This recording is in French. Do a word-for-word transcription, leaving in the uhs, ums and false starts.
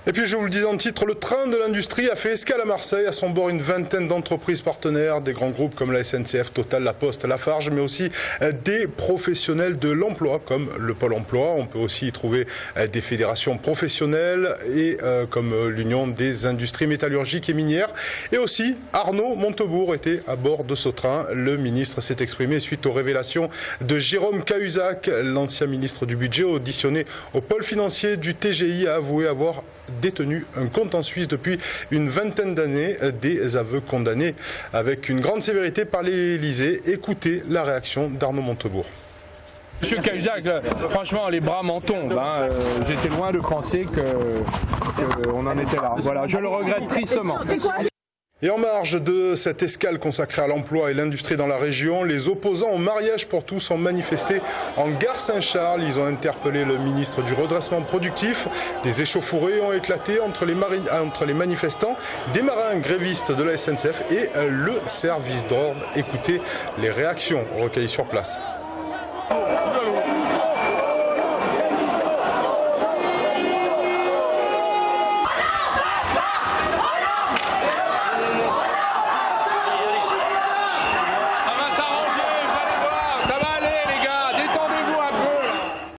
Et puis je vous le disais en titre, le train de l'industrie a fait escale à Marseille. À son bord, une vingtaine d'entreprises partenaires, des grands groupes comme la S N C F, Total, La Poste, Lafarge, mais aussi des professionnels de l'emploi comme le Pôle emploi. On peut aussi y trouver des fédérations professionnelles et euh, comme l'Union des industries métallurgiques et minières. Et aussi Arnaud Montebourg était à bord de ce train. Le ministre s'est exprimé suite aux révélations de Jérôme Cahuzac, l'ancien ministre du Budget, auditionné au pôle financier du T G I, a avoué avoir détenu un compte en Suisse depuis une vingtaine d'années, des aveux condamnés avec une grande sévérité par l'Élysée. Écoutez la réaction d'Arnaud Montebourg. Monsieur Cahuzac, franchement, les bras m'en tombent. Hein. Euh, J'étais loin de penser qu'on en était là. Voilà, je le regrette tristement. Et en marge de cette escale consacrée à l'emploi et l'industrie dans la région, les opposants au mariage pour tous ont manifesté en gare Saint-Charles. Ils ont interpellé le ministre du redressement productif. Des échauffourées ont éclaté entre les, entre les manifestants, des marins grévistes de la S N C F et le service d'ordre. Écoutez les réactions recueillies sur place.